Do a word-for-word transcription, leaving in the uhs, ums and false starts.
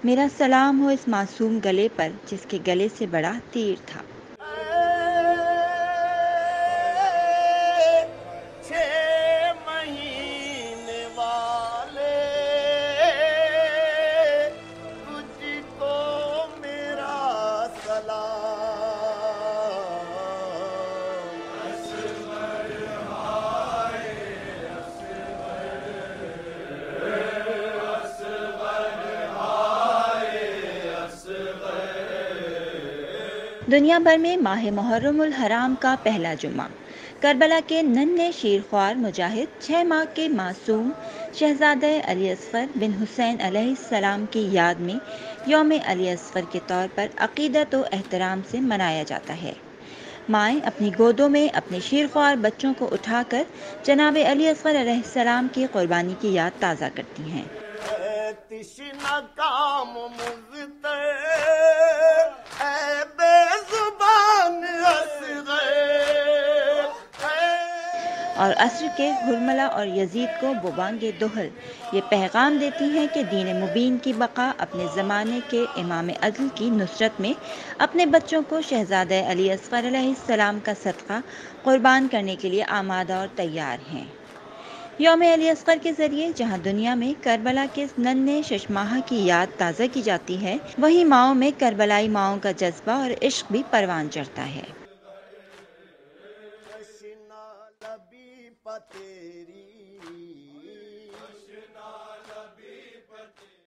میرا سلام ہو اس معصوم گلے پر جس کے گلے سے بڑا تیر تھا۔ دنیا بھر میں ماہ محرم الحرام کا پہلا جمعہ کربلا کے ننھے شیرخوار مجاہد چھ ماہ کے معصوم شہزادہ علی اصغر بن حسین علیہ السلام کی یاد میں یوم علی اصغر کے طور پر عقیدت و احترام سے منایا جاتا ہے۔ مائیں اپنی گودوں میں اپنے شیرخوار بچوں کو اٹھا کر جناب علی اصغر علیہ السلام کی قربانی کی یاد تازہ کرتی ہیں۔ اور عصر کے حرملہ اور یزید کو بوانگ دہل یہ پیغام دیتی ہیں کہ دین مبین کی بقا اپنے زمانے کے امام عدل کی نصرت میں اپنے بچوں کو شہزادہ علی اصغر علیہ السلام کا صدقہ قربان کرنے کے لیے آمادہ اور تیار ہیں۔ یوم علی اصغر کے ذریعے جہاں دنیا میں کربلا کے ننھے شش ماہ کی یاد تازہ کی جاتی ہے، وہیں ماؤں میں کربلائی ماؤں کا جذبہ اور عشق بھی پروان چڑھتا ہے۔